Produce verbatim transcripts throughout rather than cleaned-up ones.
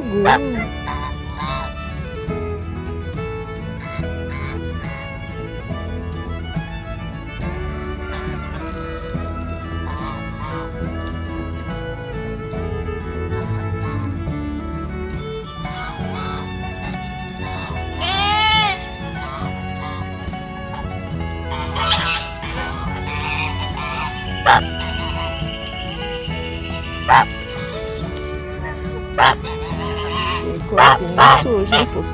Chegou. Que corpinho sujo, hein, pô?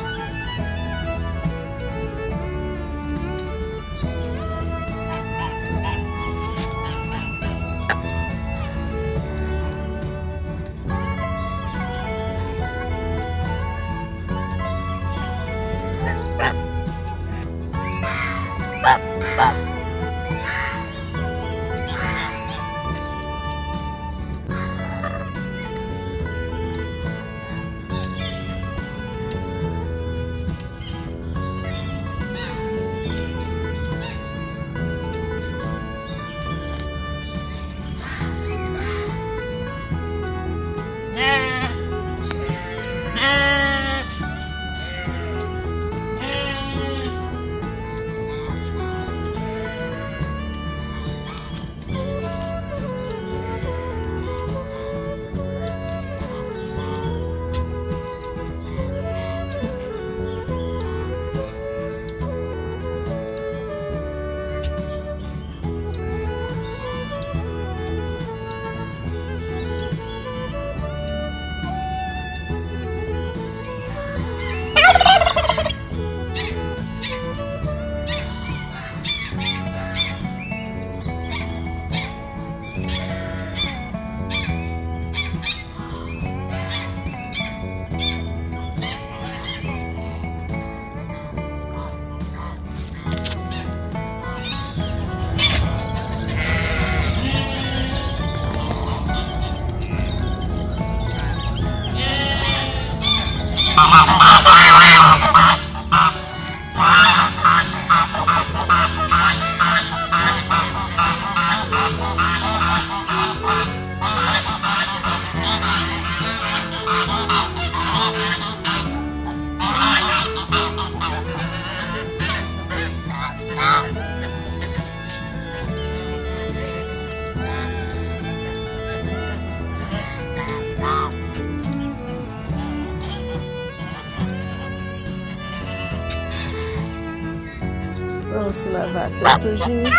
Vamos se lavar seus sujinhos.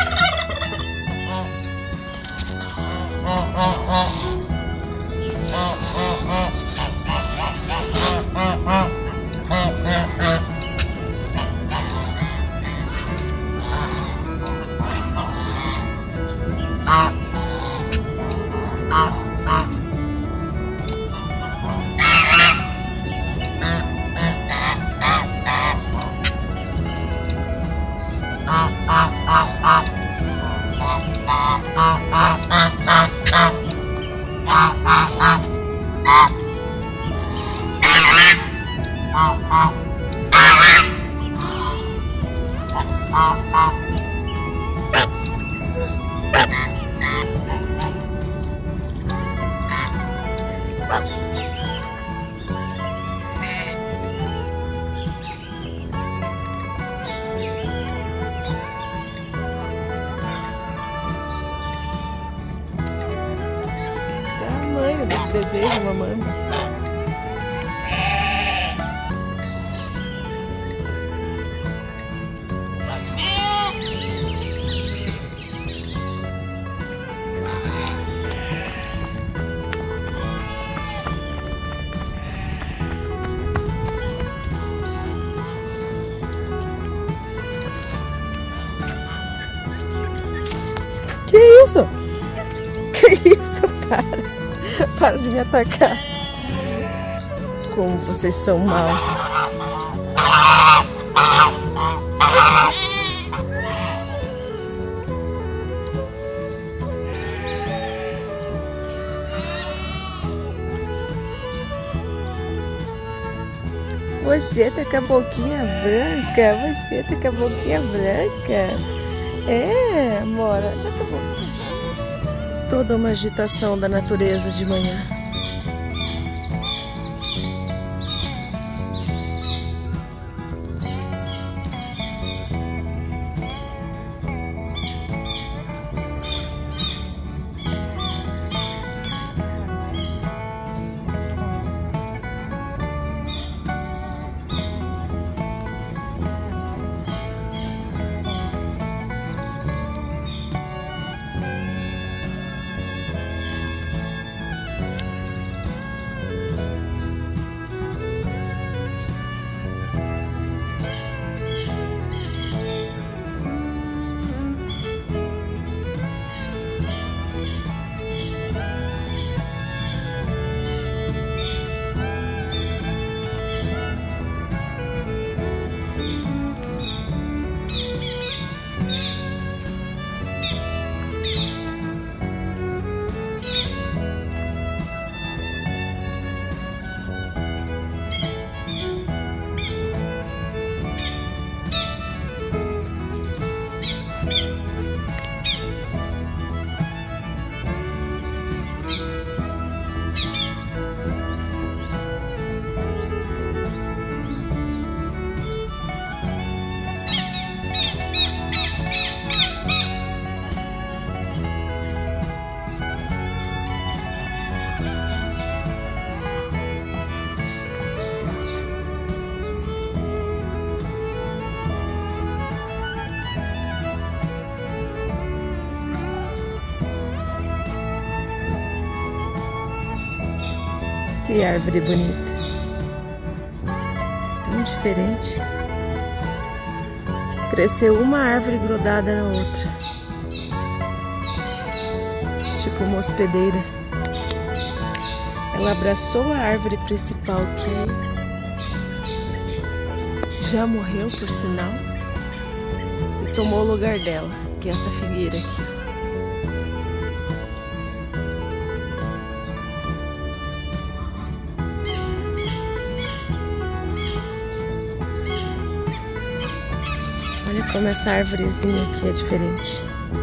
Tamanho desse bezerro, mamãe. Que isso? Que isso? Para. Para de me atacar. Como vocês são maus. Você tá com a boquinha branca. Você tá com a boquinha branca. É, Mora. Tá com a boquinha. Toda uma agitação da natureza de manhã. Que árvore bonita. Tão diferente. Cresceu uma árvore grudada na outra. Tipo uma hospedeira. Ela abraçou a árvore principal que já morreu, por sinal, e tomou o lugar dela, que é essa figueira aqui. Olha como essa árvorezinha aqui é diferente.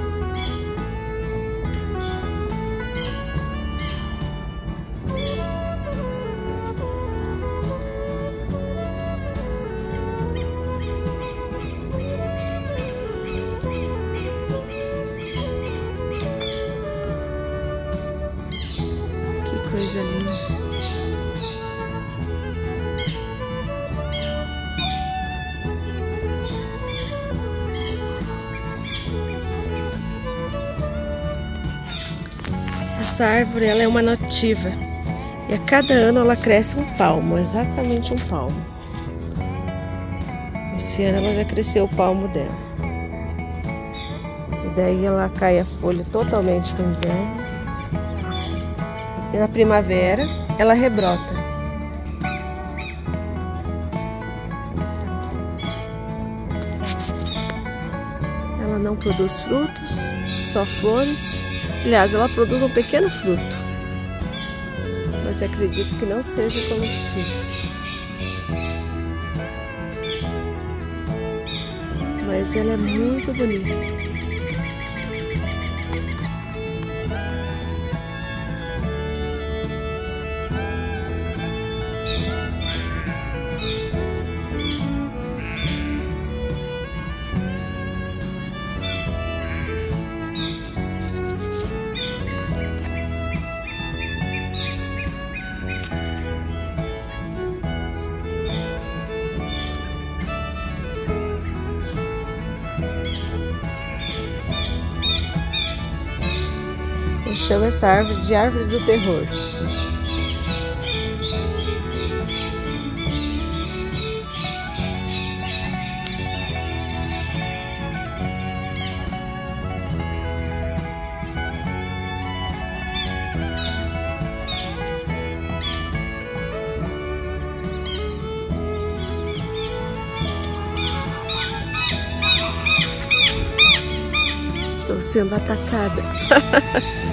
Que coisa linda. Essa árvore, ela é uma nativa e a cada ano ela cresce um palmo, exatamente um palmo. Esse ano ela já cresceu o palmo dela. E daí ela cai a folha totalmente no inverno. E na primavera ela rebrota. Ela não produz frutos, só flores. Aliás, ela produz um pequeno fruto, mas acredito que não seja comestível. Mas ela é muito bonita. Eu chamo essa árvore de árvore do terror. Estou sendo atacada.